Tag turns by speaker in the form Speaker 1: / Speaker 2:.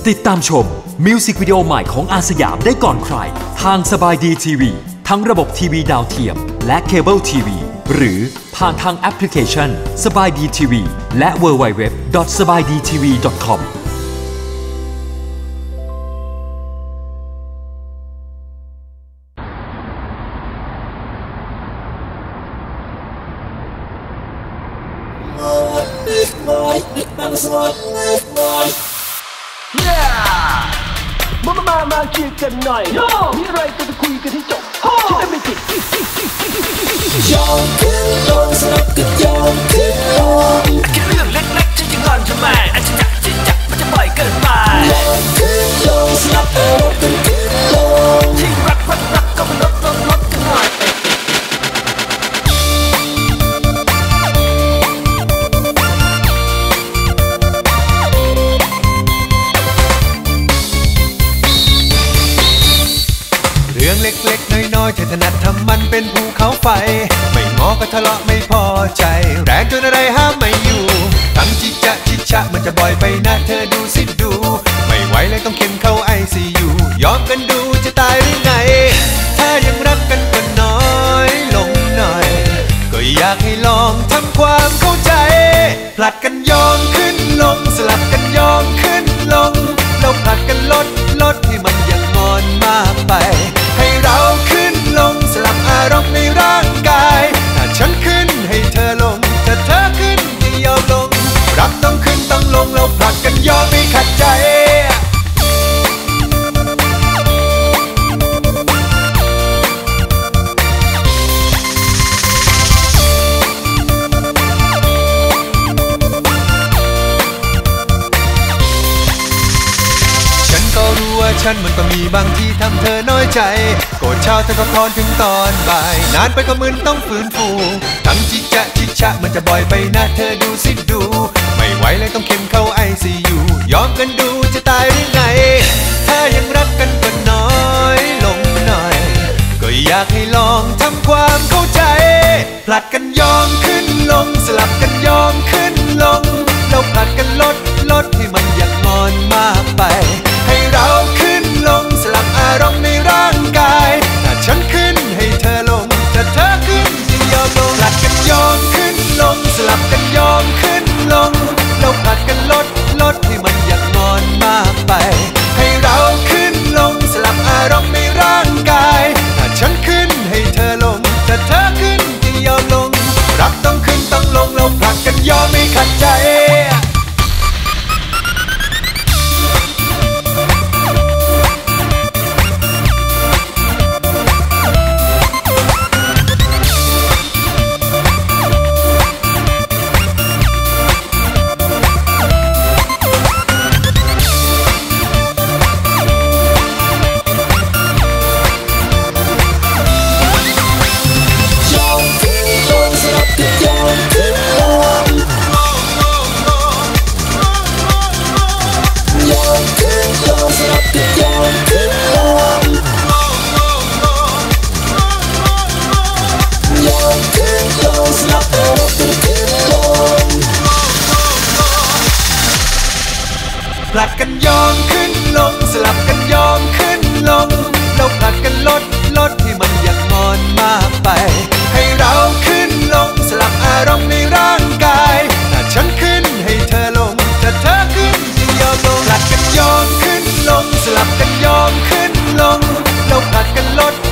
Speaker 1: ติดตามชมมิวสิกวิดีโอใหม่ของอาสยามได้ก่อนใครทางสบายดีทีวีทั้งระบบทีวีดาวเทียมและเคเบิลทีวีหรือผ่านทางแอปพลิเคชันสบายดีทีวีและ www.sabaidtv.com
Speaker 2: มาเคลียร์กันหน่อยมีอะไรก็จะคุยกันให้จบฉันไม่ติดยอมขึ้นลงสลับกันยอมขึ้นลงแค่เรื่องเล็กๆฉันจะงอนทำไมอาจจะจักมันจะบ่อยเกินไปยอมขึ้นลงสลับอารมณ์กันขึ้นลงที่รักก็มันลดกันหน่อย
Speaker 3: เรื่องเล็กๆน้อยๆที่ถนัดทำมันเป็นภูเขาไฟไม่งอก็ทะเลาะไม่พอใจแรงจนอะไรห้ามไม่อยู่ทั้งจิชะมันจะบ่อยไปนะเธอดูสิดูไม่ไหวเลยต้องเข็นเข้าICUยอมกันดูจะตายหรือไงถ้ายังรักกันก็น้อยลงหน่อยก็อยากให้ลองทำความเข้าใจผลัดกันยอมขึ้นลงสลับกันยอมขึ้นลงแล้วผลัดกันลดให้มันอย่างงอนมากไปให้เราขึ้นลงสลับอารมณ์ในร่างกายถ้าฉันขึ้นให้เธอลงถ้าเธอขึ้นจะยอมลงรักต้องขึ้นต้องลงแล้วผลัดกันยอมไม่ขัดใจฉันมันก็มีบางที่ทำเธอน้อยใจโกรธเช้าเธอก็คอนถึงตอนบ่ายนานไปก็มึนต้องฟื้นฟูทั้งจิชะมันจะบ่อยไปนะเธอดูสิดูไม่ไหวเลยต้องเข็นเข้าICUยอมกันดูจะตายหรือไงถ้ายังรักกันก็น้อยลงหน่อยก็อยากให้ลองทำความเข้าใจผลัดกันยอมขึ้นลงสลับกันยอมขึ้นลงแล้วผลัดกันลดให้มันอย่างงอนมากไปให้เราขึ้นลงสลับอารมณ์ในร่างกายถ้าฉันขึ้นให้เธอลงถ้าเธอขึ้นจะยอมลงผลัดกันยอมขึ้นลงสลับกันยอมขึ้นลงแล้วผลัดกันลดให้มันอย่างงอนมากไปให้เราขึ้นลงสลับอารมณ์ในร่างกายถ้าฉันขึ้นให้เธอลงถ้าเธอขึ้นจะยอมลงรักต้องขึ้นต้องลงแล้วผลัดกันยอมไม่ขัดใจผลัดกันยอมขึ้นลงสลับกันยอมขึ้นลงแล้วผลัดกันลดให้มันอย่างงอนมากไปให้เราขึ้นลงสลับอารมณ์ในร่างกายถ้าฉันขึ้นให้เธอลงถ้าเธอขึ้นจะยอมลงผลัดกันยอมขึ้นลงสลับกันยอมขึ้นลงแล้วผลัดกันลด